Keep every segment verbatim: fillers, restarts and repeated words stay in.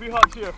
Three hugs here.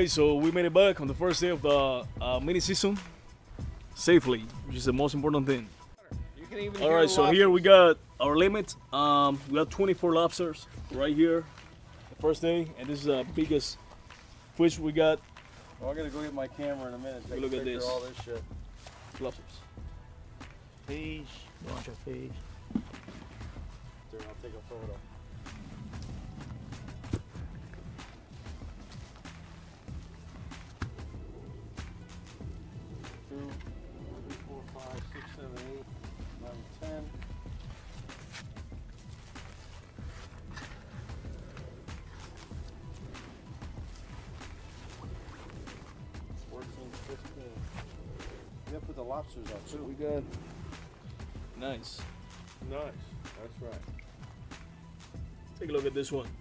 Okay, so we made it back on the first day of the uh, mini season safely, which is the most important thing. You can even All right, so here we got our limit. Um, we got twenty-four lobsters right here, the first day, and this is the biggest fish we got. Well, I'm gonna go get my camera in a minute. Take Look a at picture this. of all this shit. Lobsters. Fish, bunch of fish. There, I'll take a photo. Two, three, four, five, six, seven, eight, nine, ten. fourteen, fifteen. You have to put the lobsters out So too. we got nice. Nice. That's right. Take a look at this one.